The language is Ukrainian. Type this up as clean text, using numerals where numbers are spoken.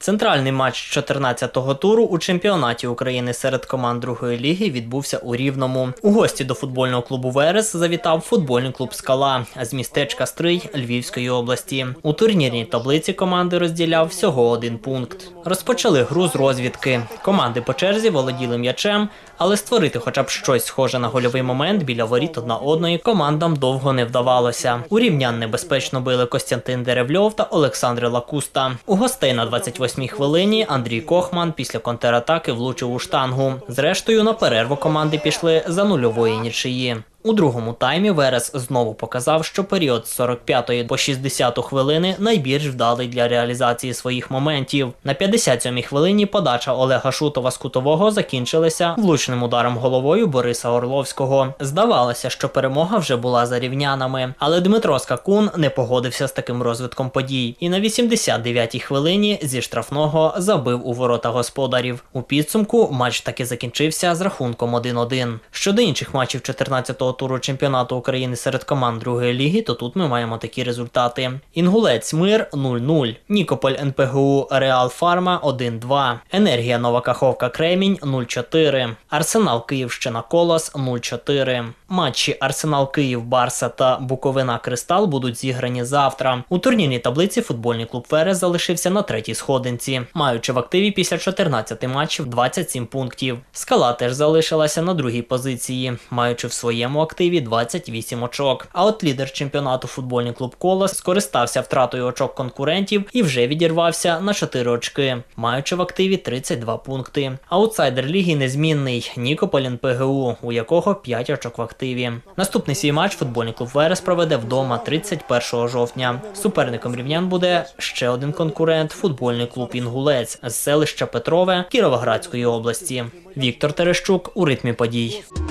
Центральний матч 14-го туру у чемпіонаті України серед команд другої ліги відбувся у Рівному. У гості до футбольного клубу «Верес» завітав футбольний клуб «Скала» з містечка Стрий Львівської області. У турнірній таблиці команди розділяв всього один пункт. Розпочали гру з розвідки. Команди по черзі володіли м'ячем, але створити хоча б щось схоже на гольовий момент біля воріт одна одної командам довго не вдавалося. У рівнян небезпечно били Костянтин Деревльов та Олександр Лакуста. У гостей на 28-й хвилині Андрій Кохман після контратаки влучив у штангу. Зрештою, на перерву команди пішли за нульової нічиї. У другому таймі «Верес» знову показав, що період з 45-ї по 60-ту хвилини найбільш вдалий для реалізації своїх моментів. На 57-й хвилині подача Олега Шутова з кутового закінчилася влучним ударом головою Бориса Орловського. Здавалося, що перемога вже була за рівнянами, але Дмитро Скакун не погодився з таким розвитком подій і на 89-й хвилині зі штрафного забив у ворота господарів. У підсумку матч таки закінчився з рахунком 1-1. Щодо інших матчів 14-го туру чемпіонату України серед команд другої ліги, то тут ми маємо такі результати. Інгулець Мир 0-0, Нікополь НПГУ Реал Фарма 1-2, Енергія Нова Каховка Кремінь 0-4, Арсенал Київщина Колос 0-4. Матчі Арсенал Київ Барса та Буковина Кристал будуть зіграні завтра. У турнірній таблиці футбольний клуб «Верес» залишився на третій сходинці, маючи в активі після 14 матчів 27 пунктів. Скала теж залишилася на другій позиції, маючи в своєму активі 28 очок. А от лідер чемпіонату футбольний клуб «Колос» скористався втратою очок конкурентів і вже відірвався на 4 очки, маючи в активі 32 пункти. Аутсайдер ліги незмінний Нікополь НПГУ, у якого 5 очок в активі. Наступний свій матч футбольний клуб «Верес» проведе вдома 31 жовтня. Суперником рівнян буде ще один конкурент – футбольний клуб «Інгулець» з селища Петрове Кіровоградської області. Віктор Терещук у ритмі подій.